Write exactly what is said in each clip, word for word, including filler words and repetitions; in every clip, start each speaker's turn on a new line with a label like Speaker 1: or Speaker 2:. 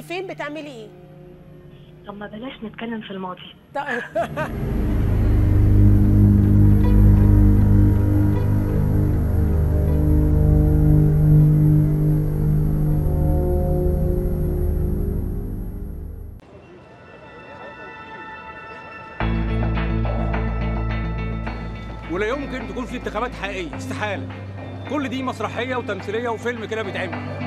Speaker 1: فين بتعملي ايه؟
Speaker 2: طب ما بلاش نتكلم في الماضي.
Speaker 3: ولا يمكن تكون في انتخابات حقيقيه، استحاله. كل دي مسرحيه وتمثيليه وفيلم كده بيتعمل.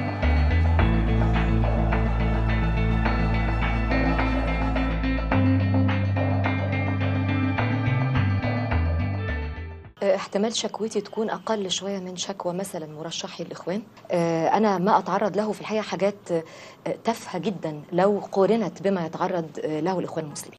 Speaker 4: احتمال شكوتي تكون أقل شوية من شكوى مثلا مرشحي الإخوان. أنا ما أتعرض له في الحقيقة حاجات تافهة جدا لو قورنت بما يتعرض له الإخوان المسلمين.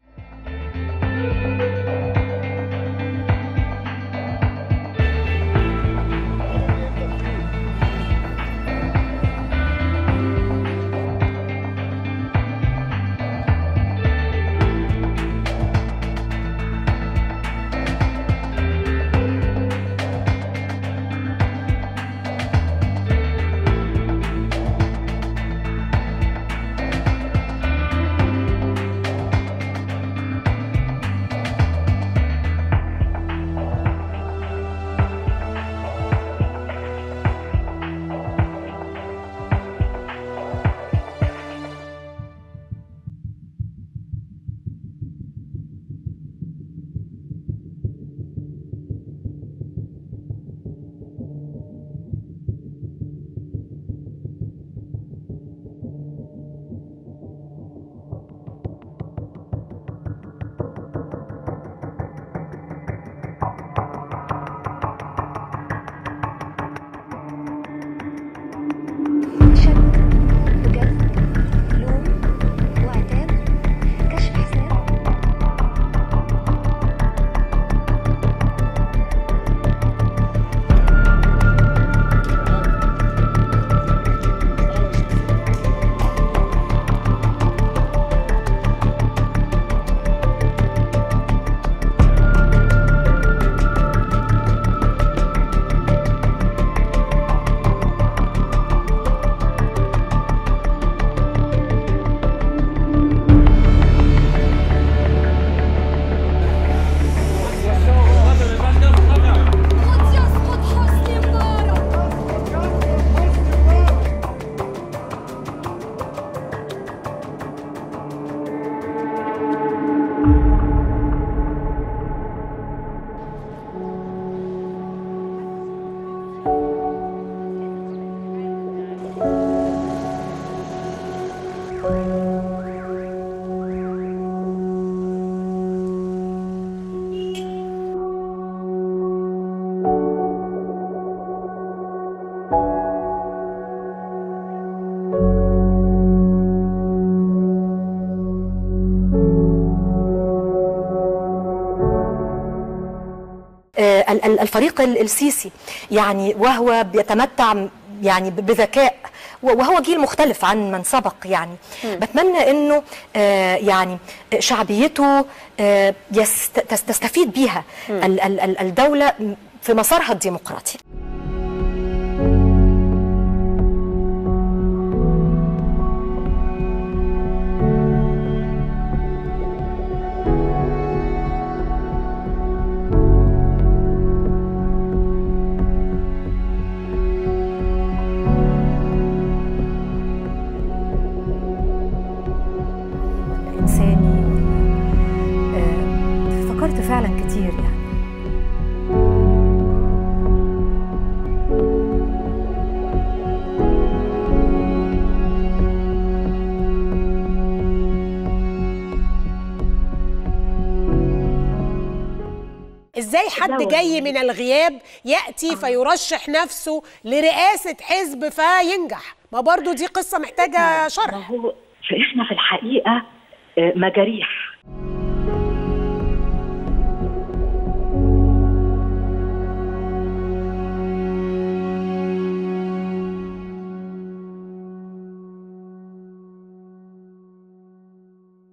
Speaker 4: الفريق السيسي يعني وهو بيتمتع يعني بذكاء، وهو جيل مختلف عن من سبق يعني. م. بتمنى انه آه يعني شعبيته آه تستفيد بيها الدولة في مسارها الديمقراطي. فكرت فعلا كتير يعني.
Speaker 1: ازاي حد جاي من الغياب يأتي فيرشح نفسه لرئاسة حزب فينجح؟ ما برضو دي قصة محتاجة شرح.
Speaker 2: ما هو فإحنا في الحقيقة مجاريح